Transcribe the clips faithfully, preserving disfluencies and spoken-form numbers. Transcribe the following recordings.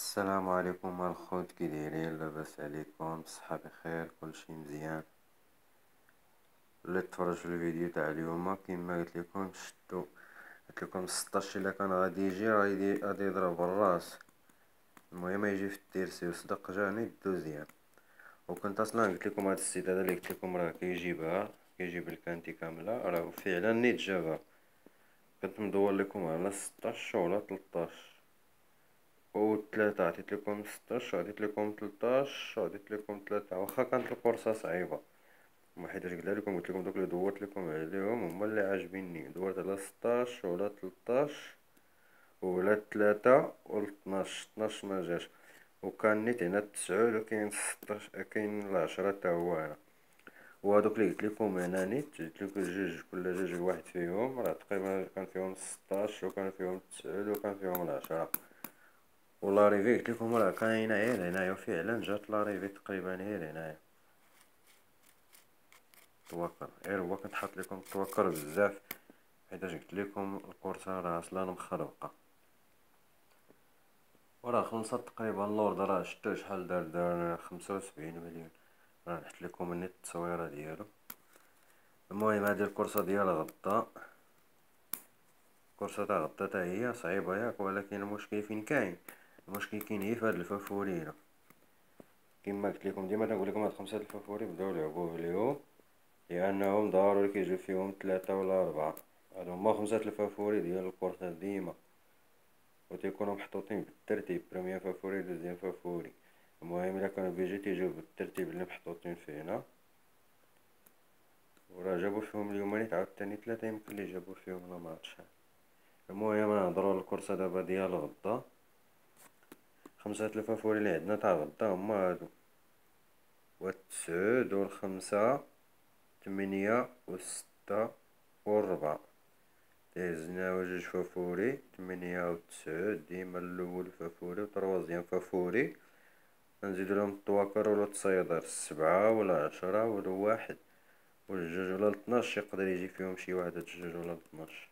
السلام عليكم الخوت، كي دايرين؟ لاباس عليكم؟ بصحة بخير؟ كلشي مزيان؟ اللي تفرج في الفيديو تاع اليوم كيما قلت لكم شتو قلت لكم ستاش الا كان غادي يجي غادي غادي يضرب الراس. المهم يجي في التيرسي وصدق جاني الدوزيام. وكنت اصلا قلت لكم هذا السيت هذا اللي قلت لكم راه كيجيبها كيجيب الكانتي كامله، راه فعلا نيت جابها. كنت مدور لكم على ستاش ولا تلطاش و ثلاثة، عطيت لكم ستاش عطيت لكم تلطاش عطيت لكم ثلاثة، واخا كانت القرصة صعيبة. ما حيتاش قلت لكم قلت لكم دوك اللي دورت لكم عليهم هما اللي عاجبيني. دورت على ستاش ولا تلطاش ولا ثلاثة و اثناش. اثناش ما جاش، وكان نيت هنا تسعود، وكاين ستاش كاين العشرة تا هو هنا. وهادوك اللي قلت لكم هنا نيت قلت لكم جوج كل جوج واحد فيهم راه تقريبا كان فيهم ستاش وكان فيهم تسعود وكان فيهم العشرة. ولاريفي قلت لكم راه كاينه غير هنايا، وفعلا جات لاريفي تقريبا غير هنايا. توكر غير هو كنت حاط لكم توكر بزاف، حيتاش قلت لكم الكورسه راه اصلا مخربقه. وراه خلصت تقريبا اللورد، راه شتو شحال دار دار خمسة وسبعين مليون. راه نحط لكم النت التصويره ديالو. المهم هذه الكورسه ديال غدا، الكورسه تاع غدا تا هي صعيبه ياك، ولكن المشكل فين كاين؟ المشكل كاين هي في هاد الفافورينا. كما قلت لكم ديما تنقول لكم هاد خمسة الفافوري بداو لعبوا بليهم، لأنهم ضروري كيجيو فيهم ثلاثة ولا أربعة. هادو هما خمسة الفافوري ديال الكورسات ديما، و تيكونو محطوطين بالترتيب: بريمير فافوري، دوزيام فافوري. المهم إلا كانو بيجي تيجيو بالترتيب اللي محطوطين فينا. وراه جابو فيهم اليومانيت عاوتاني ثلاثة، يمكن لي جابو فيهم لا معرفت شحال. المهم نهضرو على الكورسة دابا ديال غدا. خمسة الفافوري اللي عندنا تاع غدا هما هادو: واحد تسعود والخمسة، تمنية وستة والربعة. دازنا جوج فافوري: تمنية وتسعود ديما الاول فافوري وتروازيام فافوري. نزيدو لهم الطواكر ولا التصيدار: السبعة ولا عشرة ولا واحد والجوج ولا الاثناش. يقدر يجي فيهم شي واحد هاد الجوج ولا الاثناش.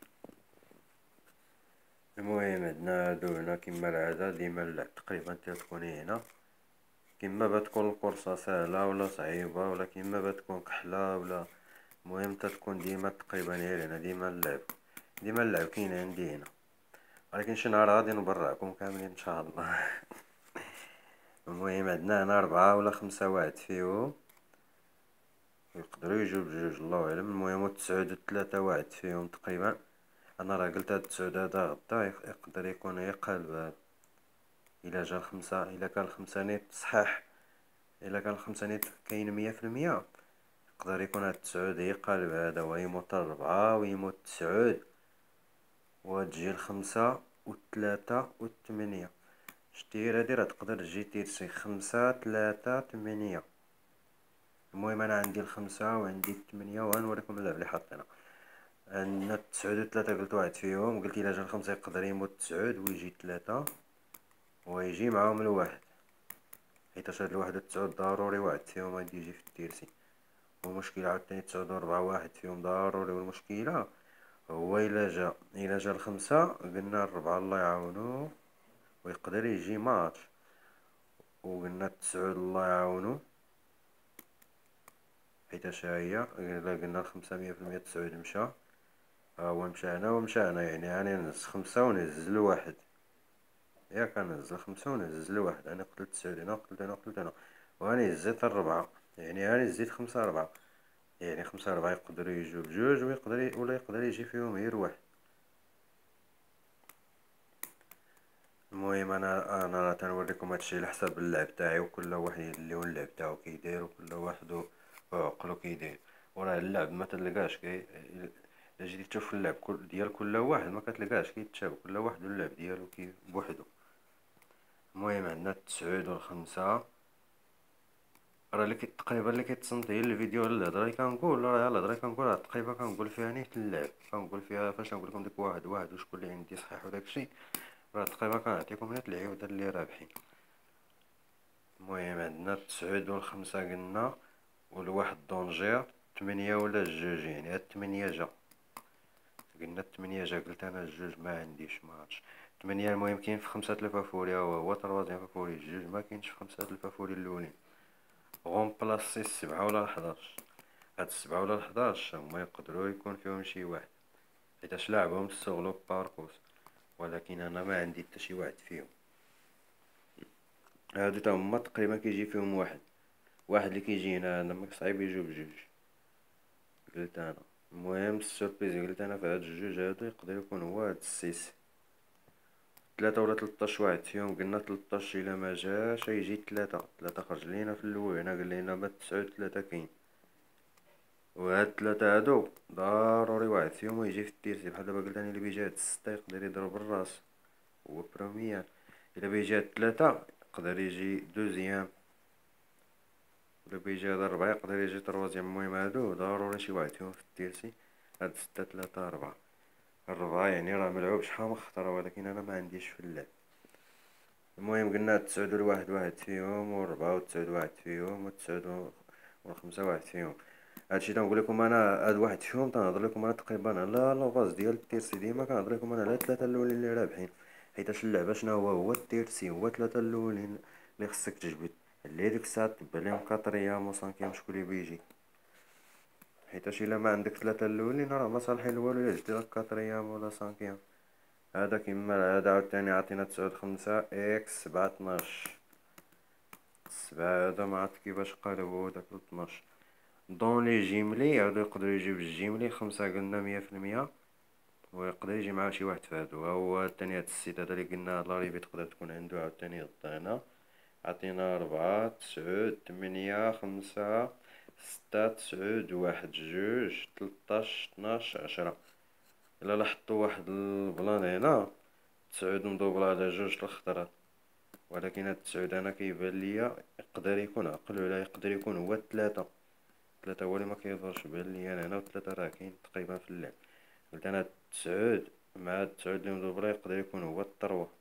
المهم عندنا هادو هنا كيما العادة، ديما اللعب تقريبا تكون هنا. كيما بتكون القرصة سهلة ولا صعيبة، ولا كيما بتكون كحلة ولا، المهم تتكون ديما تقريبا غير هنا. ديما اللعب ديما اللعب كاين عندي هنا، ولكن شي نهار غادي نبرعكم كاملين ان شاء الله. المهم عندنا هنا أربعة ولا خمسة واحد فيهم، يقدروا يجوا بجوج الله اعلم. المهم تسعود ثلاثة واحد فيهم تقريبا. انا راه قلت هاد التسعود هذا غدا يقدر يكون غير قلب هذا. الا جا الخمسة، الا كان الخمسة نيت صحاح، الا كان الخمسة نيت كاين مية في المية، يقدر يكون هاد التسعود هي قلب هذا، ويموت الربعة ويموت التسعود، وتجي الخمسة والثلاثة والثمانية. شتي هادي راه تقدر تجي تيرسي خمسة ثلاثة ثمانية. المهم انا عندي الخمسة وعندي الثمانية، وغنوريكم اللعب اللي حاطينها. عندنا التسعود وثلاثة، قلت واحد فيهم، قلت الا جا الخمسة يقدر يموت التسعود ويجي ثلاثة، ويجي معاهم الواحد، حيتاش هاد الواحد والتسعود ضروري واحد فيهم غادي يجي في التيرسي. والمشكلة عاوتاني تسعود وربعة واحد فيهم ضروري. والمشكلة هو الا جا الا جا الخمسة، قلنا الربعة الله يعاونو ويقدر يجي ماتش، وقلنا التسعود الله يعاونو حيتاش هي الا قلنا الخمسة مية في المية التسعود مشى، ها هو مشى هنا ومشى هنا، يعني هاني نهز خمسة ونهز الواحد، ياك نهز الخمسة ونهز الواحد. انا قتلت التسعود هنا، قتلت هنا، قتلت هنا، وهاني هزيت الربعة، يعني هاني زيد خمسة ربعة، يعني خمسة ربعة يقدروا يجيو بجوج، ويقدر ي... ولا يقدر يجي فيهم غير واحد. المهم انا انا راه تنوريكم هادشي على حساب اللعب تاعي، وكل واحد اللي هو اللعب تاعو كيدير، وكل واحد وعقلو كيدير. وراه اللعب ما تلقاش كي الا جيتي تشوف اللعب كل ديال كل واحد ما كتلقاش كيتشابه، كل واحد واللعب ديالو كي بوحدو. المهم عندنا التسعود والخمسة. راه اللي كي تقريبا اللي كيتصنت هي الفيديو على الهضره اللي كنقول، راه الهضره اللي كنقول راه تقريبا كنقول فيها نيت اللعب، كنقول فيها فاش نقول لكم ديك واحد واحد وشكون اللي عندي صحيح وداكشي، راه تقريبا كنعطيكم نيت العيوده اللي رابحين. المهم عندنا التسعود والخمسة قلنا، والواحد دونجير، تمنية ولا الجوج، يعني هاد التمنية جا، قلنا التمنية جا، قلت انا الجوج ما عنديش ماتش. تمنية المهم كاين في خمسة الفافوري، هو هو تروازيام فافوري جوج ما كاينش في خمسة الفافوري الاولين. غومبلاصي السبعة ولا الحداش. هاد السبعة ولا الحداش هما يقدروا يكون فيهم شي واحد حيتاش لعبهم السوغلو باركوس، ولكن انا ما عندي حتى شي واحد فيهم. هادو تا هما تقريبا كيجي فيهم واحد واحد اللي كيجينا انا ما صعيب يجيو بجوج قلت انا. المهم السوربريز قلت انا في هاد الجوج هادو يقدر يكون هو هاد السيس. ثلاثة ولا تلطاش واحد فيهم، قلنا تلطاش الا ما جاش يجي ثلاثة ثلاثة خرج لينا في الاول، هنا قال لينا ما تسعود ثلاثة كاين. وهاد ثلاثة هادو ضروري واحد فيهم يجي في التيرسي، بحال دابا قلت انا اللي بيجي هاد الستة يقدر يضرب الراس هو بروميير، الا بيجي هاد ثلاثة يقدر يجي دوزيام، الا بيجي هاد ربعة يقدر يجي تروازيام. المهم هادو ضروري شي واحد فيهم في التيرسي. هاد ستة ثلاثة ربعة، الربعة يعني راه ملعوبش حامخ ترى، ولكن انا ما عنديش في اللعب. المهم قلنا تسعود الواحد واحد فيهم، والربعة وتسعود واحد فيهم، وتسعود والخمسة واحد فيهم. هادشي تنقول لكم انا، هاد واحد فيهم تنهضر لكم انا تقريبا على لافاز ديال التيرسي. ديما كنهضر لكم انا على الثلاثه الاولين اللي رابحين، حيتاش اللعبه شنو هو هو التيرسي، هو الثلاثه الاولين اللي خصك تجبد. اللي ديك الساعه تبع ليهم كاتريام وسانكيام شكون اللي بيجي، حيتاش الا ما عندك ثلاثه الاولين راه ما صالحين لوالو الا جبتي لك كاتريام ولا سانكيام. هذا كيما العاده عاوتاني عطينا تسعود خمسة اكس سبعة اثناش. سبعة هذا ما عرفت كيفاش قالبو داك اثناش. دون لي جيملي هادو يقدروا يجيو بالجيملي خمسة قلنا مية في المية، ويقدر يجي معاه شي واحد فهادو. ها هو تاني هاد السيت هذا اللي قلنا لاريفي تقدر تكون عندو عاوتاني ضدنا. عطينا ربعة تسعود تمنية خمسة ستة تسعود واحد جوج تلطاش اثناش عشرة. الا لاحظتو واحد البلان هنا تسعود مضوبل على جوج الخطرات، ولكن هاد التسعود انا كيبان ليا يقدر يكون عقل ولا يقدر يكون هو التلاتة. ثلاثة هو اللي ما كيظهرش بان ليا انا، هنا وثلاثة راه كاين تقريبا في اللعب. قلت انا تسعود مع التسعود اللي مدبرة يقدر يكون هو التروة.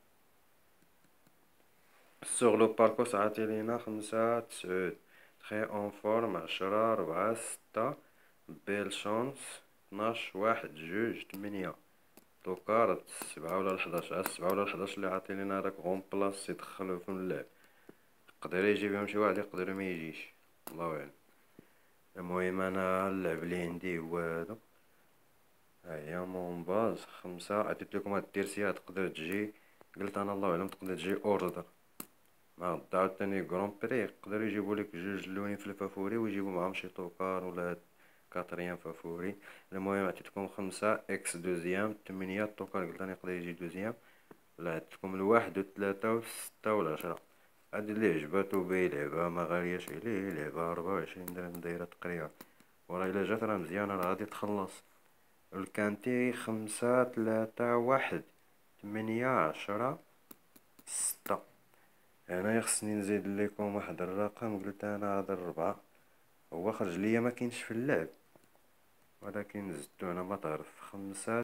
سوغ لو باركوس عاطي لينا خمسة تسعود تخي اون فورم عشرة ربعة ستة بيل شونس اثناش واحد جوج تمنية. دوكا سبعة ولا الحداش، ها السبعة ولا الحداش اللي عاطي لينا هداك غون بلاص يدخلو في اللعب. يقدر يجي بهم شي واحد يقدر ما يجيش، الله اعلم. المهم انا اللعب اللي عندي هو هذا. هيا مون باز خمسة. عطيت لكم هاد التيرسيات تقدر تجي، قلت انا الله اعلم تقدر تجي اوردر مع الضع عاوتاني كرون بري. يقدروا يجيبوا لك جوج الاولين في الفافوري ويجيبوا معاهم شي طوكار ولا كاتريام فافوري. المهم عطيتكم خمسة اكس دوزيام تمنية الطوكار قلت انا يقدر يجي دوزيام. ولا عطيتكم الواحد والثلاثة والستة والعشرة. هادي اللي عجباتو بيه لعبة ما غالياش عليه، لعبة ربعة وعشرين درهم دايرة تقريبا، وراه الا جات راه مزيانة راه غادي تخلص. الكانتي خمسة ثلاثة واحد ثمانية عشرة ستة. هنايا خصني نزيد لكم واحد الرقم، قلت انا هذا الربعة هو خرج ليا ما كاينش في اللعب، ولكن زدتو هنا ما تعرف خمسة